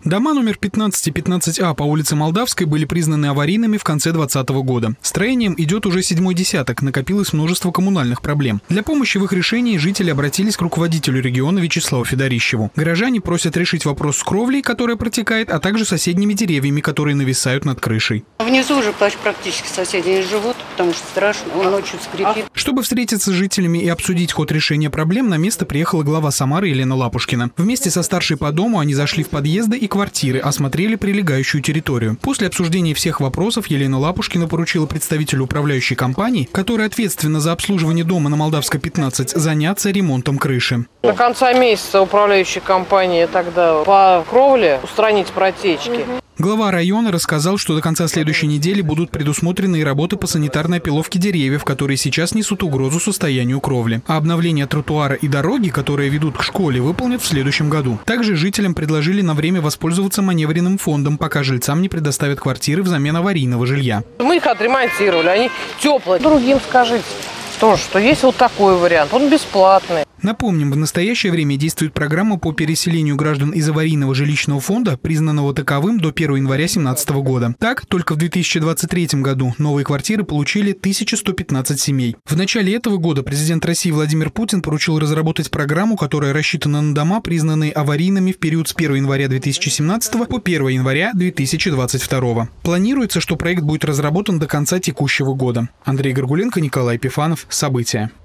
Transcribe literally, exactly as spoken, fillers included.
Дома номер пятнадцать и пятнадцать А по улице Молдавской были признаны аварийными в конце двадцатого года. Строением идет уже седьмой десяток, накопилось множество коммунальных проблем. Для помощи в их решении жители обратились к руководителю региона Вячеславу Федорищеву. Горожане просят решить вопрос с кровлей, которая протекает, а также соседними деревьями, которые нависают над крышей. Внизу уже практически соседи не живут, потому что страшно, он ночью скрипит. Чтобы встретиться с жителями и обсудить ход решения проблем, на место приехала глава Самары Елена Лапушкина. Вместе со старшей по дому они зашли в подъезды и квартиры, осмотрели прилегающую территорию. После обсуждения всех вопросов Елена Лапушкина поручила представителю управляющей компании, которая ответственна за обслуживание дома на Молдавской пятнадцать, заняться ремонтом крыши. До конца месяца управляющая компания тогда по кровле устранить протечки. Глава района рассказал, что до конца следующей недели будут предусмотрены и работы по санитарной опиловке деревьев, которые сейчас несут угрозу состоянию кровли. А обновление тротуара и дороги, которые ведут к школе, выполнят в следующем году. Также жителям предложили на время воспользоваться маневренным фондом, пока жильцам не предоставят квартиры взамен аварийного жилья. Мы их отремонтировали, они теплые. Другим скажите тоже, что есть вот такой вариант, он бесплатный. Напомним, в настоящее время действует программа по переселению граждан из аварийного жилищного фонда, признанного таковым до первого января две тысячи семнадцатого года. Так, только в две тысячи двадцать третьем году новые квартиры получили тысяча сто пятнадцать семей. В начале этого года президент России Владимир Путин поручил разработать программу, которая рассчитана на дома, признанные аварийными в период с первого января две тысячи семнадцатого по первого января две тысячи двадцать второго. Планируется, что проект будет разработан до конца текущего года. Андрей Горгуленко, Николай Епифанов. События.